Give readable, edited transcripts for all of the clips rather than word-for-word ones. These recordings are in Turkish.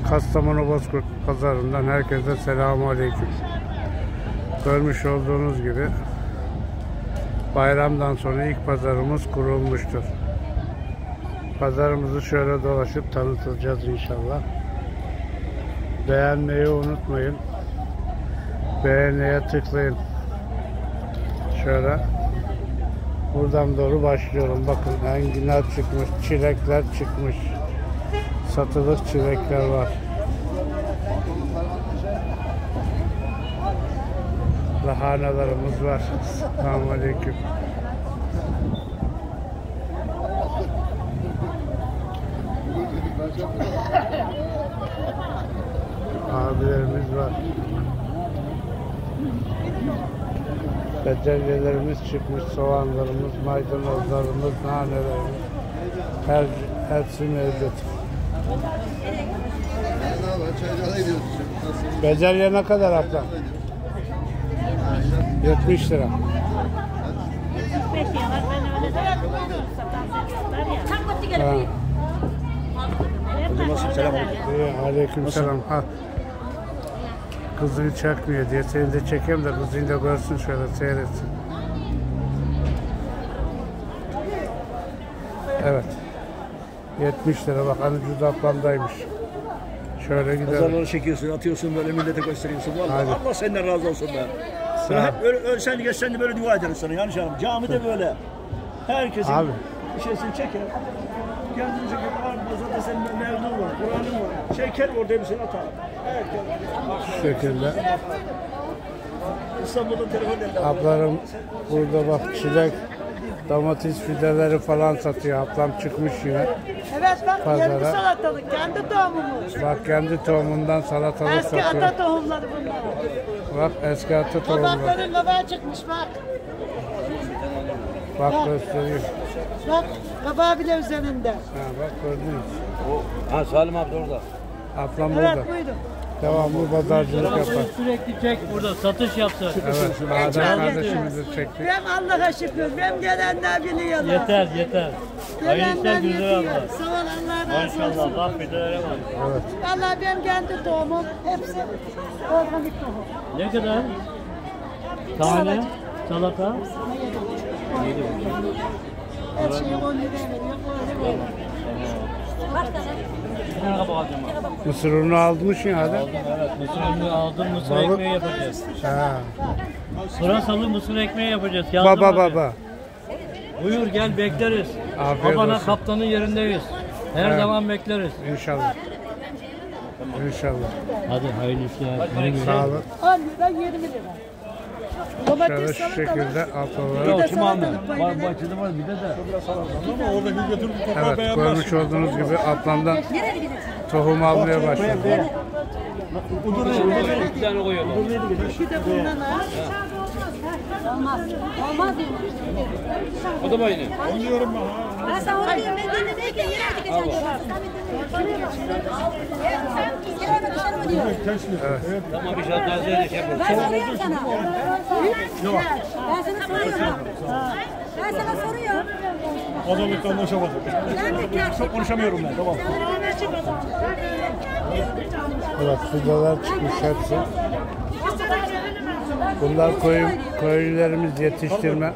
Kastamonu Bozkurt Pazarı'ndan herkese selamünaleyküm. Görmüş olduğunuz gibi bayramdan sonra ilk pazarımız kurulmuştur. Pazarımızı şöyle dolaşıp tanıtacağız inşallah. Beğenmeyi unutmayın. Beğeniye tıklayın. Şöyle buradan doğru başlıyorum. Bakın enginar çıkmış, çilekler çıkmış. Satılık çilekler var. Lahanalarımız var. Selamünaleyküm. Abilerimiz var. Bezelyelerimiz çıkmış, soğanlarımız, maydanozlarımız, nanelerimiz, hepsi mevcut. Bezelye ne kadar abla? 70 lira. 75 lira var, ben öyle de Aleykümselam. Kızını çekmiyor diye seni de çekeyim de kızını da görsün, şöyle seyretsin. Evet. 70 lira, bak hani cüzdanlandaymış. Şöyle gidelim. Pazarları çekiyorsun, atıyorsun, böyle millete gösteriyorsun. Vallahi Allah senden razı olsun be. Böyle hep böyle sen geçsen de böyle dua ederiz sana. Yani canım, camide böyle. Herkesin bir şeysini çeker. Kendini çeker. Pazarda senin mevlun var, Kur'an'ın var. Çeker orada hepsini atar. Şu şekilde. İstanbul'da telefon eder. Ablarım burada bak çilek, domates fideleri falan satıyor. Ablam çıkmış yine. Evet bak pazara. Kendi salatalık, kendi tohumumuz. Bak kendi tohumundan salatalık Eski satıyor. ata tohumları bunlar. Bak eski ata tohumları. Kabakların kabağı çıkmış bak. Bak gösteriyor. Bak kabağı bile üzerinde. Ha, bak gördünüz. Salim abi de orada. Ablam burada. Evet buyurun. Devamlı pazarcılık yapar. Sürekli çek burada, satış yapsın. Evet, Adem kardeşimizi çektik. Ben Allah'a şükür, ben gelenler biliyorlar. Yeter, yeter. Hayırlı işler Gelenler güzel yapıyor. abla. Sağ ol, Allah razı olsun. Maşallah, Allah fidelere var. Evet. Vallahi ben kendi tohumum, hepsi organik tohum. Ne kadar? Tane, salata. Her şeyi 10 liraya veriyor, böyle veriyor. Bir tane kabak alacağım abi. Mısır unu aldın ya Adem. Aldım, evet. Mısır unu aldım, mısır Balık. ekmeği yapacağız. Ha. Pırasalı mısır ekmeği yapacağız. Yazdım Baba hadi. baba. Buyur gel bekleriz. Afiyet Babana olsun. kaptanın yerindeyiz. Her Evet. zaman bekleriz. İnşallah. İnşallah. Hadi hayırlı işler. Güle güle. Sağ olun. 10 lira 20 lira. Şöyle Domates şu salatalık. şekilde ablaları. Bir de Kim aldı? salatalık payı verin. Bahçede var bir de de. Ama oradaki götürüp toprağı Evet, görmüş olduğunuz gibi ablamdan tohum almaya başladı. Bir tane koyuyorlar. Bir de bundan al. olmaz. Olmaz diyorum. O da aynı. Ben sana onu diyorum. Ben de ne ki yine dikeceğim. Sen yere dışarı mı diyorsun? Tamam bir şey daha söyle şey yapalım. Ben soruyorum sana. Ben sana soruyorum. Ben sana soruyorum. Pazarlıkta anlaşamadık. Çok konuşamıyorum ben, tamam. Evet, fideler çıkmış hepsi. Bunlar köylülerimiz yetiştirme.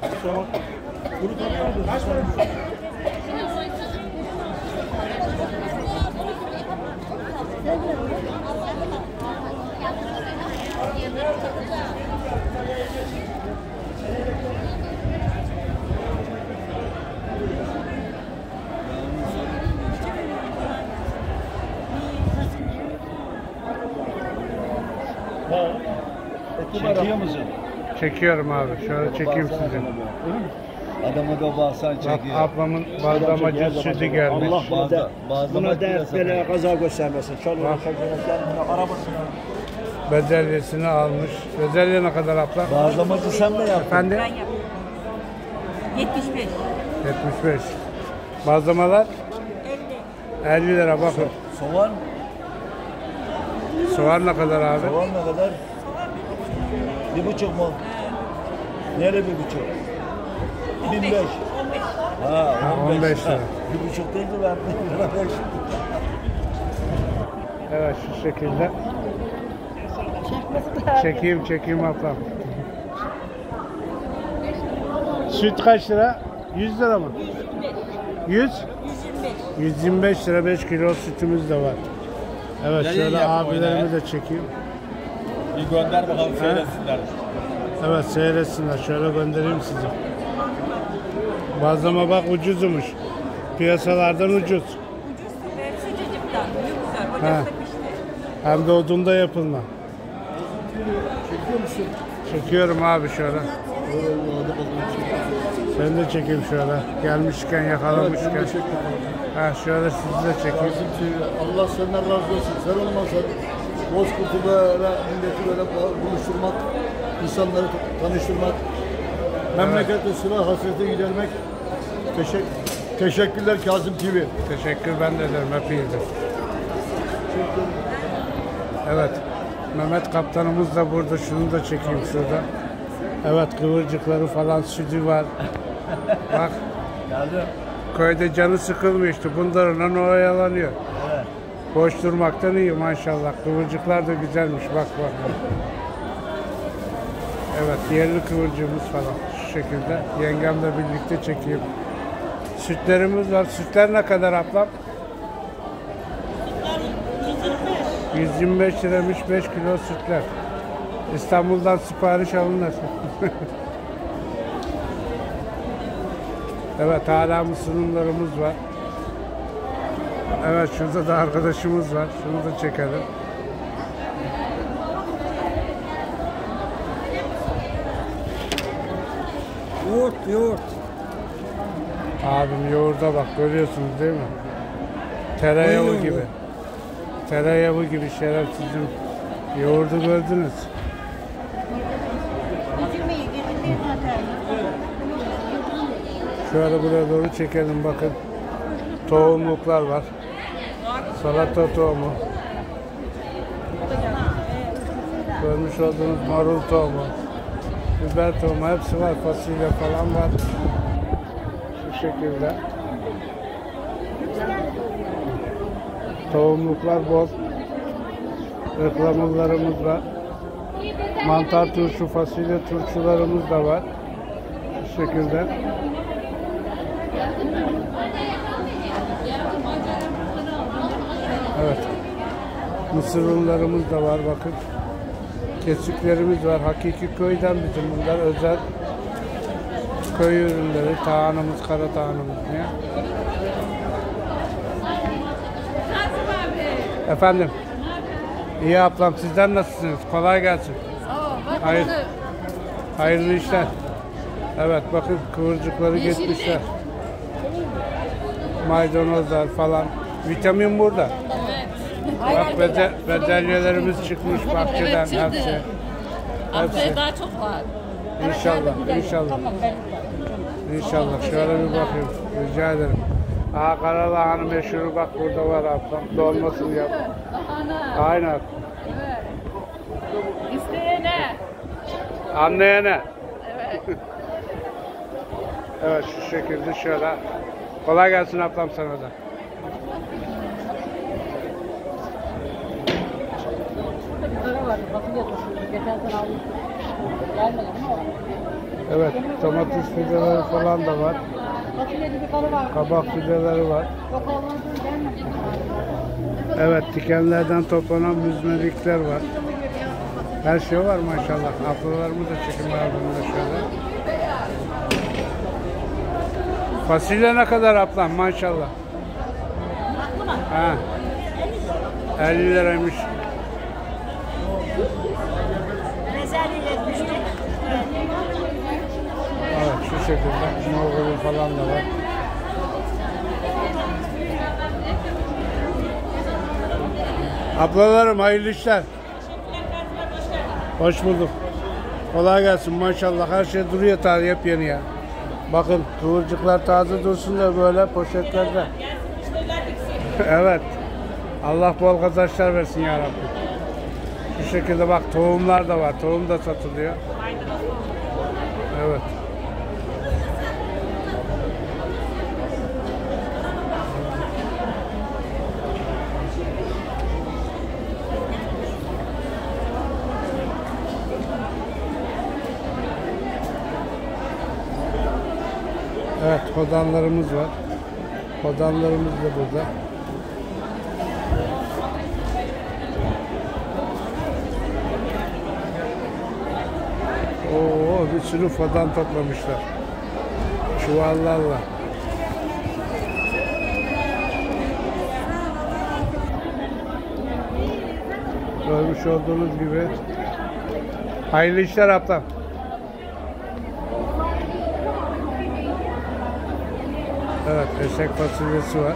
Çekiyor musun? Çekiyorum abi. Şöyle çekeyim sizi. Adamı da bağırsan Bak çekiyor. ablamın bazlamacı sütü gelmiş. Allah buna dert bela kaza göstermesin. Çalıyor, kendine aramasın. Bezelyesini almış. Bezelye ne kadar abla? Bazlamacı sen mi yaptın? Efendim? 75. 75. Bazlamalar? 50 lira bakın. Soğan? Soğan ne kadar abi? Soğan ne kadar? 1,5 mu? Nerede 1,5? 15. Ha, 15 lira. 1,5 değil mi ben? Evet şu şekilde. Çekeyim ablam. Süt kaç lira? 100 lira mı? 100? 125 lira 5 kilo sütümüz de var. Evet şöyle abilerimi de çekeyim. Bir gönder bakalım seyretsinler. Evet seyretsinler. Şöyle göndereyim sizi. Bazlama bak ucuzmuş. Piyasalardan ucuz. Sıcacıktan. Ne güzel. Ha. Ocakta pişti. Hem de odunda yapılma. Çekiyor musun? Çekiyorum abi şöyle. Seni de çekeyim şöyle. Gelmişken yakalamışken. Ha şöyle sizi de çekeyim. Allah senden razı olsun. Sen olmasan Bozkurt'u böyle milleti böyle buluşturmak, insanları tanıştırmak, memlekette sıra hasreti gidermek. Teşekkürler Kazım TV. Teşekkür ben de ederim hepinizden. Evet. Mehmet kaptanımız da burada. Şunu da çekeyim şurada. Evet kıvırcıkları falan sütü var. Bak. Köyde canı sıkılmıştı. Bunlarla oyalanıyor. Evet. Boş durmaktan iyi maşallah. Kıvırcıklar da güzelmiş. Bak. Evet yerli kıvırcığımız falan. Şu şekilde. Yengemle birlikte çekeyim. Sütlerimiz var. Sütler ne kadar ablam? 125 liramış 5 kilo sütler. İstanbul'dan sipariş alınır. Evet hala sunumlarımız var. Evet şurada da arkadaşımız var. Şunu da çekelim. Yoğurt. Abim yoğurda bak görüyorsunuz değil mi? Tereyağı gibi. Tereyağı gibi şerefsizim. Yoğurdu gördünüz. Şöyle buraya doğru çekelim bakın. Tohumluklar var. Salata tohumu. Görmüş olduğunuz marul tohumu. Biber tohumu hepsi var. Fasulye falan var. Şu şekilde. Tohumluklar bol. Reklamlarımız var. Mantar turşu, fasulye turşularımız da var. Bu şekilde. Evet. Mısır unlarımız da var bakın. Kesiklerimiz var. Hakiki köyden bizim bunlar özel köy ürünleri. Tağanımız, kara tağanımız diye. Efendim. İyi ablam sizden nasılsınız? Kolay gelsin. Hayır. Hayırlı işler. Evet bakın kıvırcıkları geçmişler. Maydanozlar falan. Vitamin burada. Bak bezelyelerimiz çıkmış bahçeden hepsi. Haftaya daha çok var. İnşallah. İnşallah. Şöyle bir bakayım. Rica ederim. Karalahana meşhuru bak burada var ablam. Dolmasını yap. Aynen. İsteyene. Anlayana. Evet. Evet şu şekilde şöyle. Kolay gelsin ablam sana da. Evet domates fideleri falan da var. Kabak fideleri var. Evet dikenlerden toplanan müzmelikler var. Her şey var maşallah. Ablalarımı da çekim ardında şöyle. Fasulye ne kadar ablam maşallah. Ha. 50 liraymış. Evet şu şekilde morgulu falan da var. Ablalarım hayırlı işler. Hoş bulduk. Kolay gelsin maşallah her şey duruyor taze yepyeni ya. Bakın kıvırcıklar taze dursun da böyle poşetlerde. Evet. Allah bol kazançlar versin ya Rabbi. Şu şekilde bak tohumlar da var. Tohum da satılıyor. Evet. Kodanlarımız var. Kodanlarımız da burada. Oo, bir sürü fodan toplamışlar. Çuvallarla. Görmüş olduğunuz gibi. Hayırlı işler ablam. Evet, eşek fasulyesi var.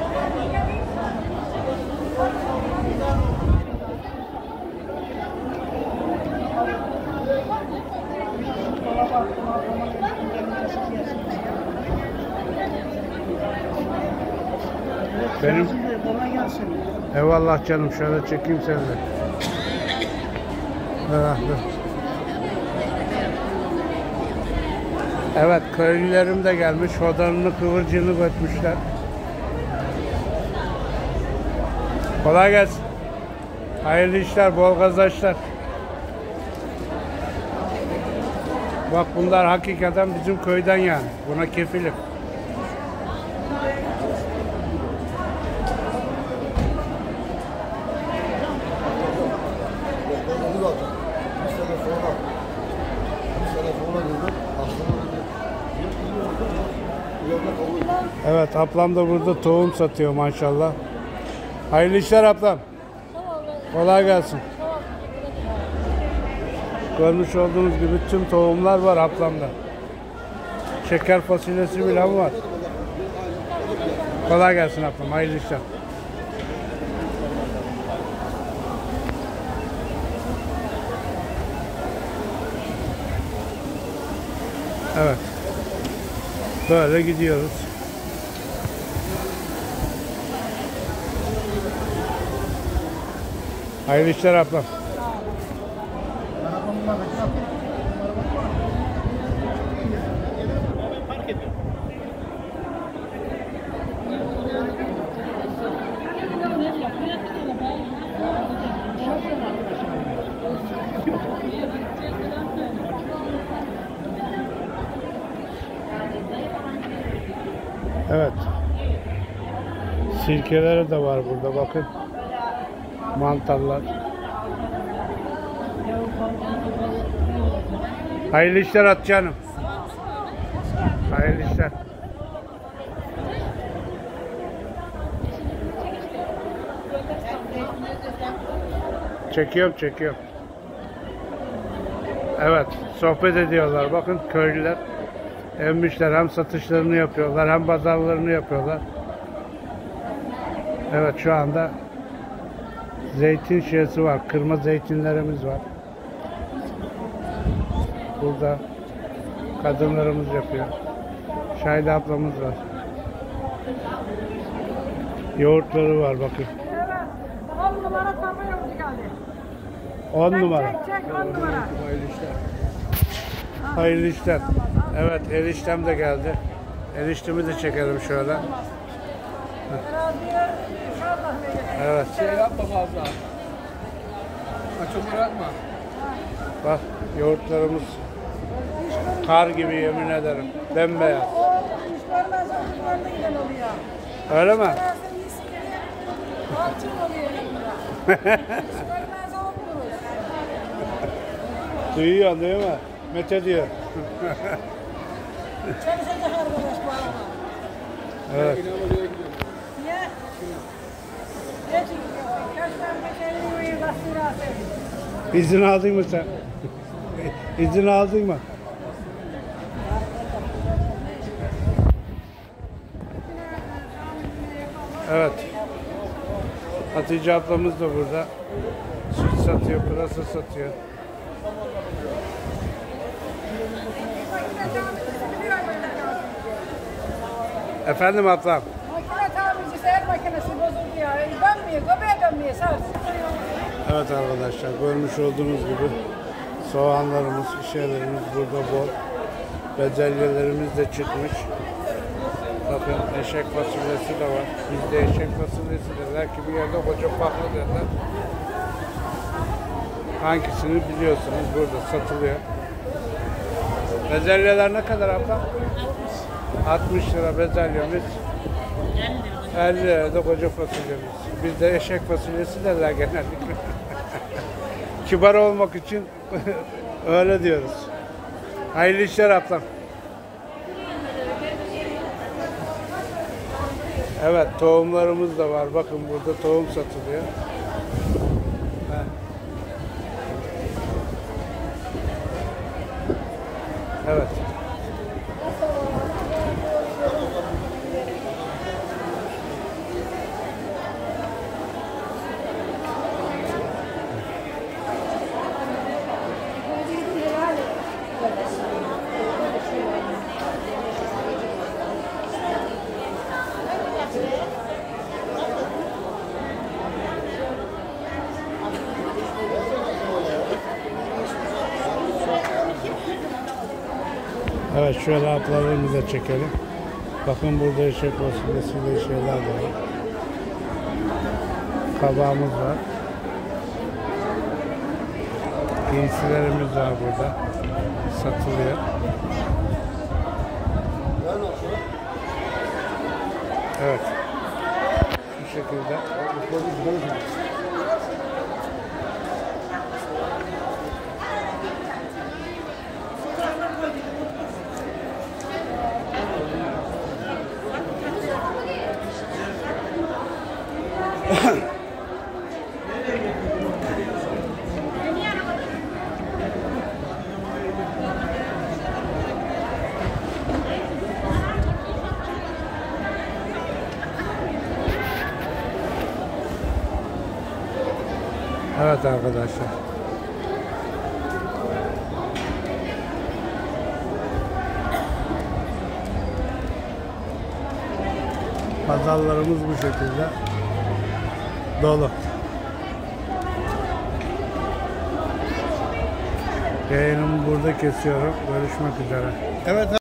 Benim eyvallah canım, şöyle çekeyim seni de. Evet, köylülerim de gelmiş, hodanını kıvırcığını götmüşler. Kolay gelsin. Hayırlı işler, bol kazançlar. Bak bunlar hakikaten bizim köyden yani. Buna kefilim. Evet, ablam da burada tohum satıyor maşallah. Hayırlı işler ablam. Kolay gelsin. Görmüş olduğunuz gibi tüm tohumlar var ablamda. Şeker fasulyesi bile var. Kolay gelsin ablam. Hayırlı işler. Evet. Böyle gidiyoruz. Hayırlı işler ablam. Evet. Sirkeleri de var burada bakın. Mantarlar. Hayırlı işler at canım. Hayırlı işler. Çekiyorum. Evet, sohbet ediyorlar. Bakın köylüler emmişler, hem satışlarını yapıyorlar hem pazarlarını yapıyorlar. Evet, şu anda zeytin şişesi var. Kırma zeytinlerimiz var. Burada kadınlarımız yapıyor. Şahide ablamız var. Yoğurtları var bakın. 10 numara torba yoğurdu geldi. 10 numara. Çek 10 numara. Hayırlı işler. Hayırlı işler. Evet, eriştem de geldi. Eriştemi de çekelim şöyle. Evet. Şey yapma fazla. Çok bırakma. Bak yoğurtlarımız kar gibi, yemin ederim. Bembeyaz. O müşteriler satışlarında giden oluyor. Öyle mi? Parası iyisileri altın oluyor. Müşteriler zaman buluruz. Duyuyor değil mi? Mete diyor. Çalışacak arkadaş bu arada. Evet. Niye? Ne çıkıyor? Kaç tane kendini uyuyor gazetini asıyor. İzin aldın mı sen? İzin aldın mı? Evet. Hatice ablamız da burada. Süt satıyor, pırasa satıyor. Efendim ablam. Makine tamircisi el makinesi bozuldu ya. Dönmüyor, göbeğe dönmüyor. Sağ Evet arkadaşlar, görmüş olduğunuz gibi soğanlarımız, şeylerimiz burada bol. Bezelyelerimiz de çıkmış. Bakın eşek fasulyesi de var. Bizde eşek fasulyesi derler ki bir yerde koca paklı derler. Hangisini biliyorsunuz, burada satılıyor. Bezelyeler ne kadar abla? 60 lira bezelyemiz. 50 lira da koca fasulyemiz. Bizde eşek fasulyesi derler genellikle. Kibar olmak için öyle diyoruz. Hayırlı işler ablam. Evet, tohumlarımız da var. Bakın burada tohum satılıyor. Evet. Evet, şöyle ablalarımızı da çekelim. Bakın burada eşek fasulyesiyle şeyler de var. Kabağımız var. Giysilerimiz var burada. Satılıyor. Evet. Şu şekilde. Evet arkadaşlar. Pazarlarımız bu şekilde dolu. Yayınımı burada kesiyorum. Görüşmek üzere. Evet.